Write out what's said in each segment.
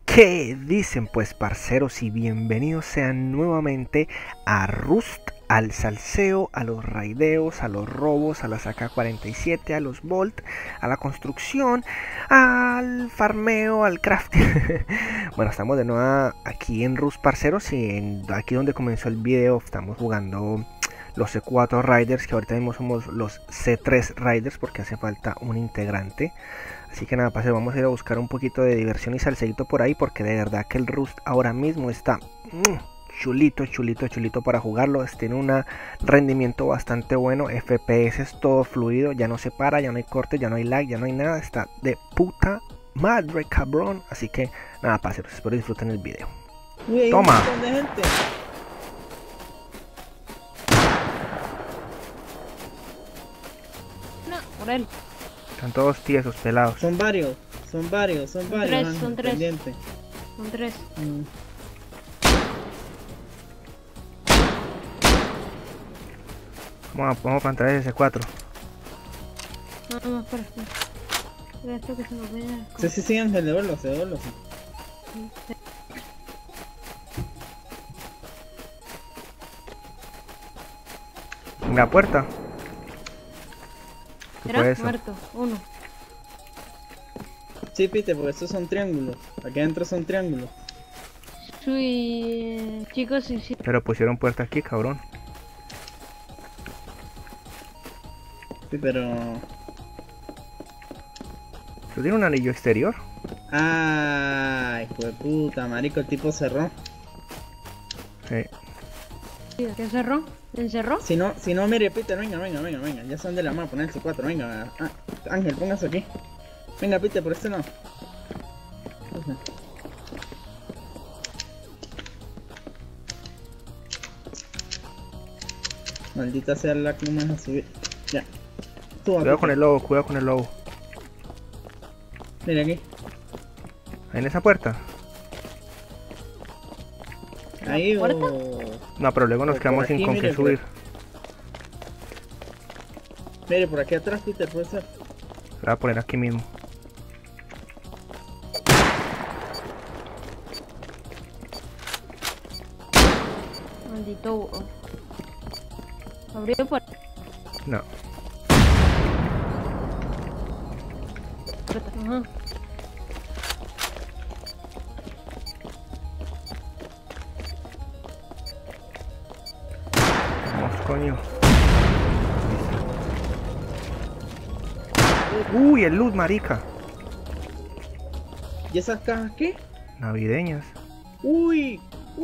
¿Qué dicen pues, parceros? Y bienvenidos sean nuevamente a Rust, al salseo, a los raideos, a los robos, a las AK-47, a los Bolt, a la construcción, al farmeo, al crafting. Bueno, estamos de nuevo aquí en Rust, parceros, y aquí donde comenzó el video estamos jugando los C4 Riders, que ahorita mismo somos los C3 Riders porque hace falta un integrante. Así que nada, parceros, vamos a ir a buscar un poquito de diversión y salseíto por ahí, porque de verdad que el Rust ahora mismo está chulito para jugarlo. Tiene un rendimiento bastante bueno, FPS es todo fluido, ya no se para, ya no hay corte, ya no hay lag, ya no hay nada, está de puta madre, cabrón. Así que nada, parceros, espero disfruten el video. Uy, Toma. un montón de gente. No, por él. Están todos tiesos, pelados. Son varios. Tres, son tres. pendiente. Son tres. Vamos a plantar ese C4. No, espera. Espera esto que se nos vaya. Sí, Ángel, devuélvase. En la puerta. ¿Qué fue Era eso? muerto, uno. Sí, Peter, porque estos son triángulos. Aquí adentro son triángulos. Sí, chicos, sí. Pero pusieron puerta aquí, cabrón. Sí, pero... ¿Tú tienes un anillo exterior? Ay, hijo de puta, marico, el tipo cerró. Sí. ¿Qué cerró? ¿Encerró? Si no, mire, Peter, venga. Ya son de la mano, poner el C4, venga. Ah, Ángel, póngase aquí. Venga, Peter, por este lado. Maldita sea la que no me deja subir. Ya. Suba, Cuidado Peter. con el lobo. Mira aquí. Ahí en esa puerta. Ahí o... ¿Puerta? No, pero luego nos Por quedamos aquí, sin con qué mire, subir. Mire, por aquí atrás, Peter, puede ser. Lo voy a poner aquí mismo. Maldito Hugo. ¿Abrió por...? No. Ajá. Vamos, coño. Uy, el loot, marica. ¿Y esas cajas qué? Navideñas. Uy,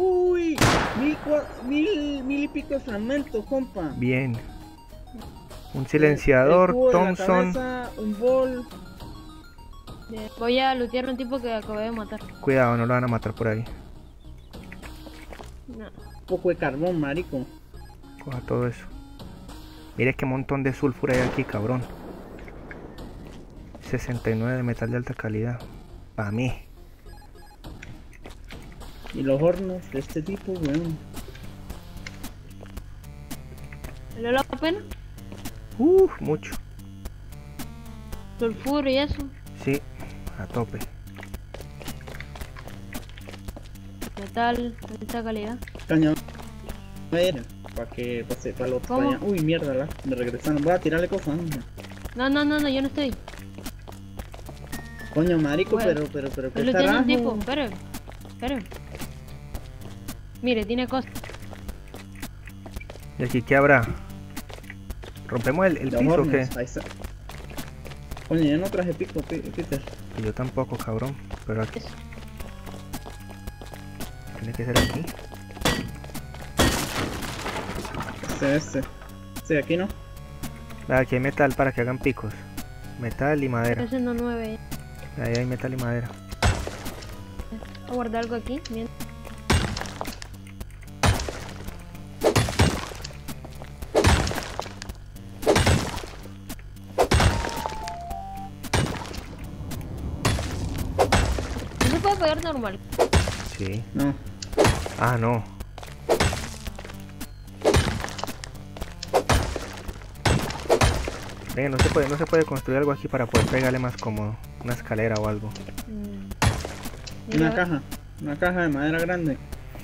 mil y pico de fragmentos, compa. Bien. Un silenciador, El cubo de la Thompson. cabeza, un bol. Voy a lootear a un tipo que acabé de matar. Cuidado, no lo van a matar por ahí. No. Un poco de carbón, marico. Coja todo eso. Mire qué montón de sulfuro hay aquí, cabrón. 69 de metal de alta calidad. Para mí. Y los hornos de este tipo, weón. ¿Valió la pena? Mucho. Sulfuro y eso. Sí, a tope. Metal, de alta calidad. Caña. Para que pase para los ¿Cómo? caña. Uy, mierda, me regresaron. Voy a tirarle cosas. No, yo no estoy. Coño, marico, Bueno, pero Estoy qué looteando carajo. un tipo, espere. Mire, tiene cosas. ¿Y aquí qué habrá? ¿Rompemos el Los piso o hornos, qué? ahí está. Coño, yo no traje pico, Peter. Yo tampoco, cabrón. Pero aquí. Tiene que ser aquí. Sí, aquí no. Aquí hay metal para que hagan picos. Metal y madera. Estoy haciendo 9. Ahí hay metal y madera. Voy a guardar algo aquí. Bien. ¿No se puede pegar normal? Sí. No. Ah, no. Venga, no se puede construir algo aquí para poder pegarle más cómodo. Una escalera o algo. Una caja de madera grande.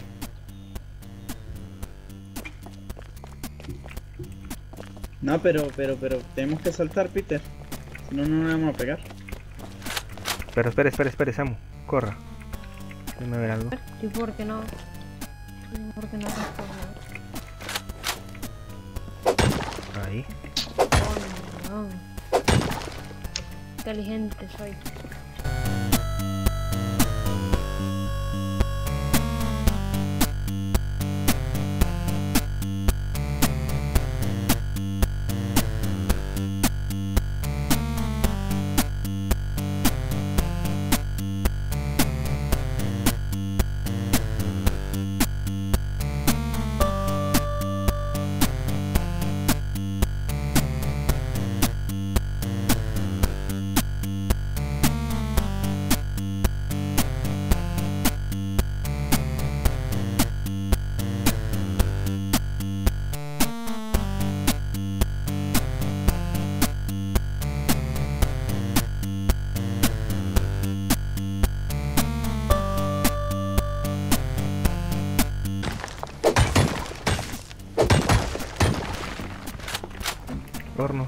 No, pero tenemos que saltar, Peter. Si no, no nos vamos a pegar. Pero espere, Samu. Corra. Déjame ver algo. ¿Y por qué no? ¿Por qué no responde? Ahí. Oh, no. Inteligente soy. Hornos.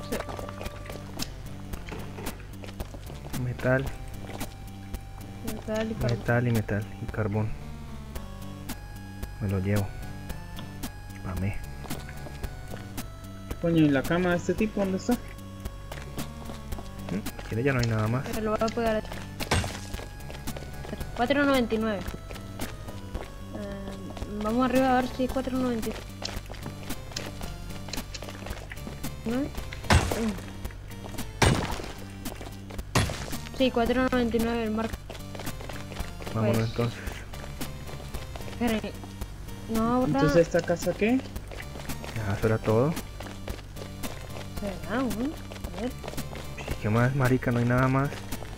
Metal, Metal y carbón. metal y carbón. Me lo llevo. Pamé. Coño, ¿y la cama de este tipo dónde está? Si quiere ya no hay nada más. Pero lo voy a pegar a 4.99. Vamos arriba a ver si es 4.99. ¿No? Sí, 4.99 el marco. Vámonos Pues. entonces. Esperen. No, ahora... Entonces, ¿esta casa qué? Ya, eso era todo. ¿Será, no? A ver. Sí, ¿qué más, marica? No hay nada más.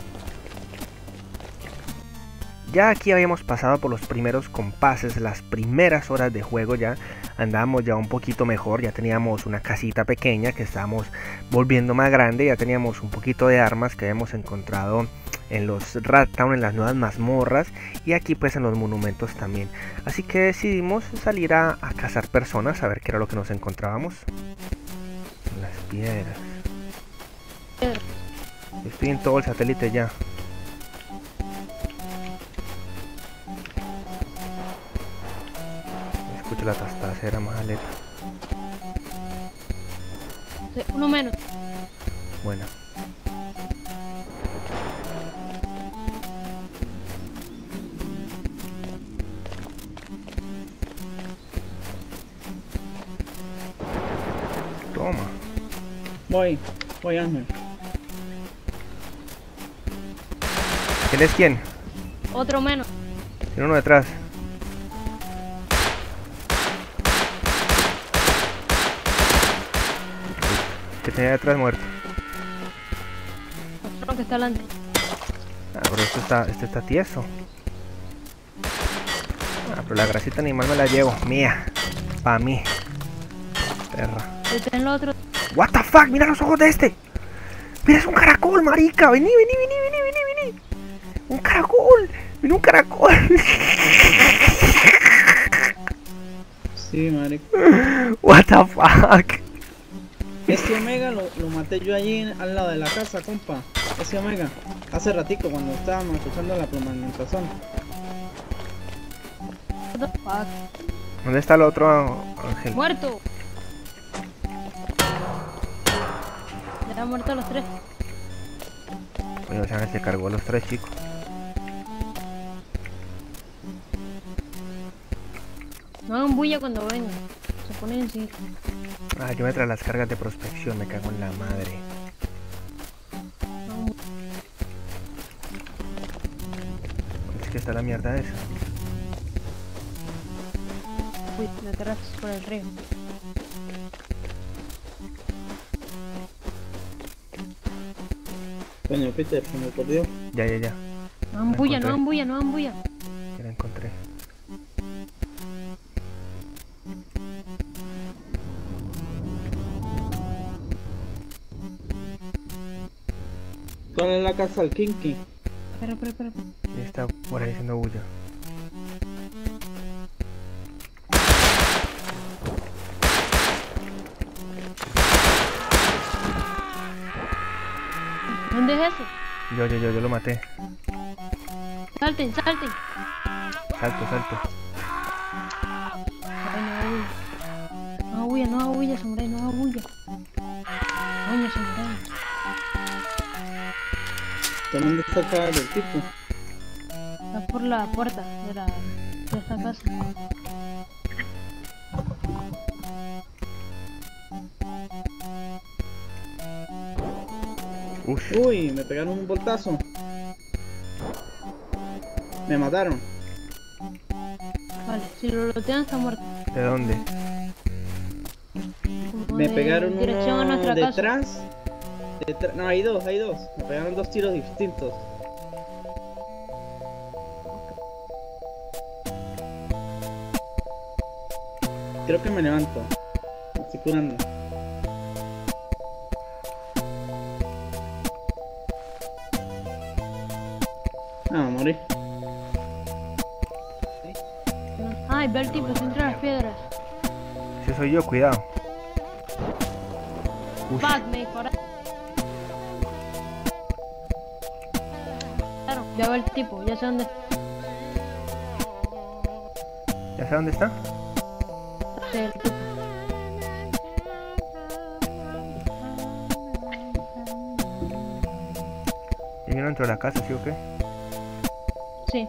Ya aquí habíamos pasado por los primeros compases, las primeras horas de juego. Ya andábamos ya un poquito mejor, ya teníamos una casita pequeña que estábamos volviendo más grande, ya teníamos un poquito de armas que habíamos encontrado en los Rat Town, en las nuevas mazmorras, y aquí pues en los monumentos también. Así que decidimos salir a cazar personas, a ver qué era lo que nos encontrábamos. Las piedras. Estoy en todo el satélite ya. Escucho la tastacera más aleta. Sí, uno menos. Bueno. Toma. Voy Ángel. ¿Quién es quién? Otro menos. Tiene uno detrás. Que tenía detrás muerto. Otro que está delante. Ah, pero este está tieso. Ah, pero la grasita animal me la llevo. Mía. Pa' mí. Perra. Está en el otro. What the fuck, mira los ojos de este. Mira, es un caracol, marica. Vení. Un caracol. Mira un caracol. Sí, marico. What the fuck. Este Omega lo maté yo allí al lado de la casa, compa. Ese Omega. Hace ratico cuando estábamos escuchando la plamamentación. What the fuck. ¿Dónde está el otro ángel? Muerto. Ya han muerto los tres. Oye, ese ángel se cargó a los tres, chicos. No hagan bulla cuando vengan. Se ponen encima. Ah, yo me trae las cargas de prospección, me cago en la madre. No hagan bulla. Es que está la mierda esa. Uy, detrás por el río. Coño, Peter, se me perdió. Ya. No hagan bulla, no hagan bulla, no hagan bulla. Ya la encontré. ¿Cuál es la casa del Kinky? Espera. Y está por ahí haciendo bulla. ¿Dónde es ese? Yo lo maté. Salten, salten. Salto. Ay, no haga bulla. No haga bulla, Samurai, no haga bulla. Coño, Samurai. ¿Dónde está acá el tipo? Está por la puerta de esta casa. Ush. Uy, me pegaron un voltazo. Me mataron. Vale, si lo lootean está muerto. ¿De dónde? Como Me de pegaron dirección a uno nuestra casa. detrás. No, hay dos. Me pegaron dos tiros distintos. Creo que me levanto. Me estoy curando. Ah, morí. Ay, ve el tipo, está entre las piedras. Si soy yo, cuidado. Ush. Fuck, me dispararon. Claro, ya veo el tipo, ya sé dónde ¿Ya sé dónde está? está el tipo. Y vino dentro de la casa, ¿sí o qué? Sí.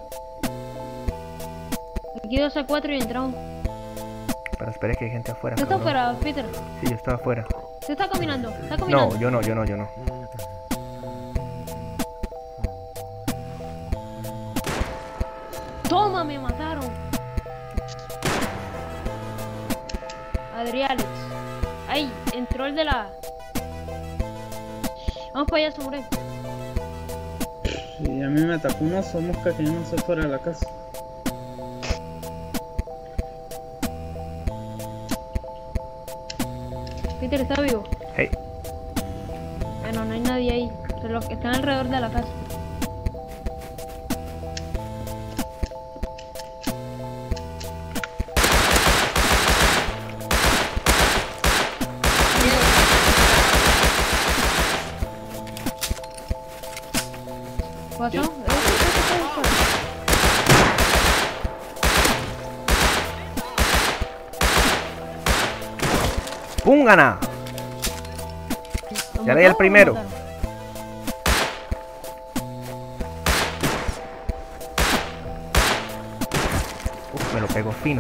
Aquí 2 a 4 y entramos. Pero espere que hay gente afuera. ¿Tú estás cabrón. afuera, Peter? Sí, yo estaba afuera. ¿Tú estás caminando? ¿Estás caminando? No, yo no. ¡Toma! Me mataron. Adriales. Ay, entró el de la... Vamos para allá, Samurai. Y a mí me atacó una mosca que yo no sé fuera de la casa. Peter está vivo. Hey, Bueno, no hay nadie ahí. De los que están alrededor de la casa. ¿Pasó? ¡Púngana! Ya leí el primero. Uf, me lo pegó fino.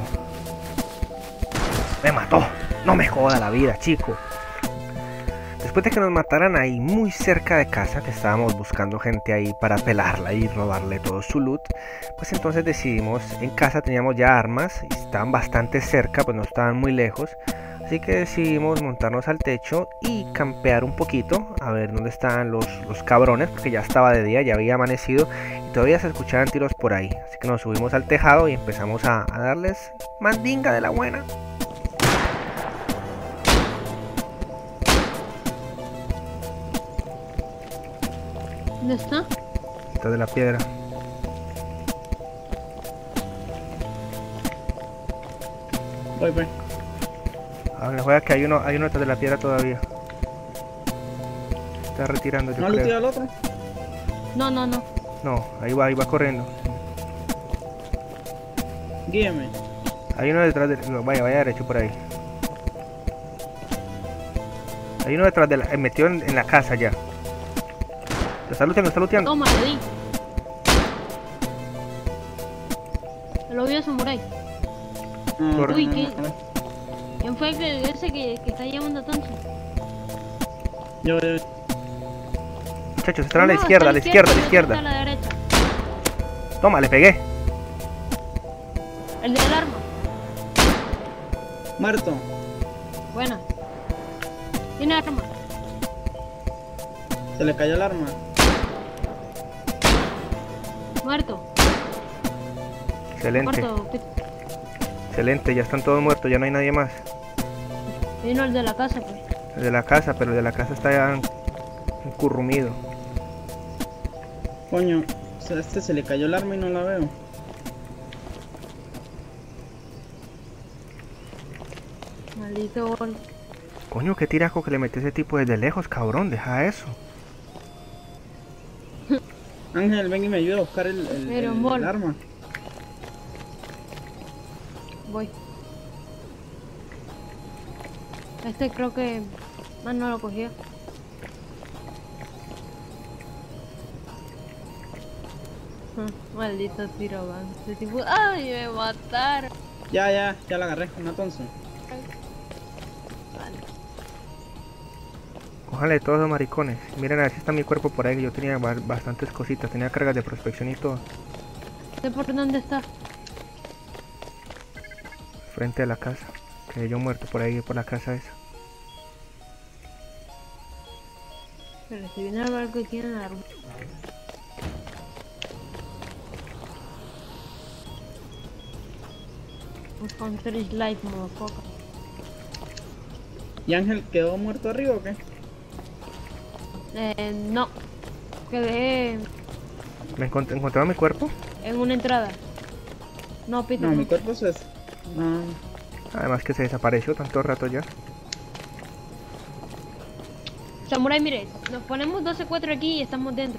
Me mató. No me joda la vida, chico. Después de que nos mataran ahí muy cerca de casa, que estábamos buscando gente ahí para pelarla y robarle todo su loot, pues entonces decidimos, en casa teníamos ya armas, y estaban bastante cerca, pues no estaban muy lejos, así que decidimos montarnos al techo y campear un poquito, a ver dónde estaban los cabrones, porque ya estaba de día, ya había amanecido y todavía se escuchaban tiros por ahí, así que nos subimos al tejado y empezamos a darles mandinga de la buena. ¿Dónde está? Detrás de la piedra. Voy. Ahora juega que hay uno detrás de la piedra todavía. Está retirando, yo ¿No le tiro creo. al otro? No. No, ahí va corriendo. Guíame. Hay uno detrás de... no, vaya derecho por ahí. Hay uno detrás de la... metido en la casa ya. Lo está looteando. Toma, le di. Lo vi a Samurai. No, Uy, ¿qué? ¿Quién fue ese que está llamando tanto? Yo. Muchachos, están a la No, izquierda, está a la Está a izquierda. la derecha. Toma, le pegué. El del arma. Muerto. Buena. Tiene arma. Se le cayó el arma. Muerto. Excelente, Muerto. excelente, ya están todos muertos, ya no hay nadie más. Vino el de la casa, pues. El de la casa, pero el de la casa está ya encurrumido. Coño, sea, a este se le cayó el arma y no la veo. Maldito gol. Coño, qué tiraco que le metió ese tipo desde lejos, cabrón, deja eso. Ángel, ven y me ayuda a buscar Pero, el Mol. arma. Voy. Este creo que más no lo cogió. Maldito tiro, man. Este tipo, ¡ay, me mataron! Ya la agarré, una Thompson. Vale. Cójale todos los maricones. Miren a ver si está mi cuerpo por ahí. Yo tenía bastantes cositas. Tenía cargas de prospección y todo. ¿Sé por dónde está? Frente a la casa. Que yo muerto por ahí, por la casa esa. Pero si viene el barco aquí en el árbol. Un counter is life, motherfucker. ¿Y Ángel quedó muerto arriba o qué? No. Quedé ¿Me encontraron mi cuerpo? en una entrada. No, Pito. No, mi cuerpo es... No. Además que se desapareció tanto rato ya. Samurai, mire, nos ponemos 12-4 aquí y estamos dentro.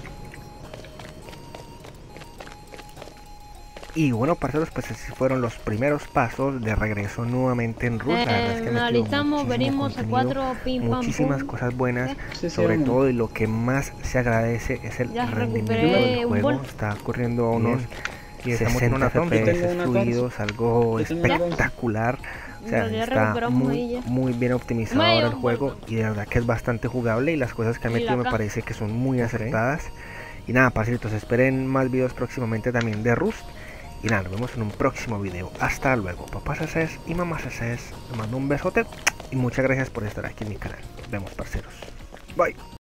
Y bueno, parceros, pues así fueron los primeros pasos de regreso nuevamente en Rust. La verdad es que me Nos metió alistamos, muchísimo venimos a contenido, 4, pim pam muchísimas pum. cosas buenas. Sí, Sobre vamos. todo, y lo que más se agradece es el Ya rendimiento recuperé del un juego. bol. Está corriendo a unos Y estamos en 60 una Thompson. Yo tengo FPS una fluidos, algo Yo tengo una Thompson. espectacular. O sea, Ya está recuperamos ahí ya. muy bien optimizado Vaya, ahora el un juego bol. y de verdad que es bastante jugable y las cosas que ha Y metido me acá. parece que son muy acertadas. Y nada, parceritos, esperen más videos próximamente también de Rust. Y nada, nos vemos en un próximo video. Hasta luego, papás SS y mamás SS. Les mando un besote y muchas gracias por estar aquí en mi canal. Nos vemos, parceros. Bye.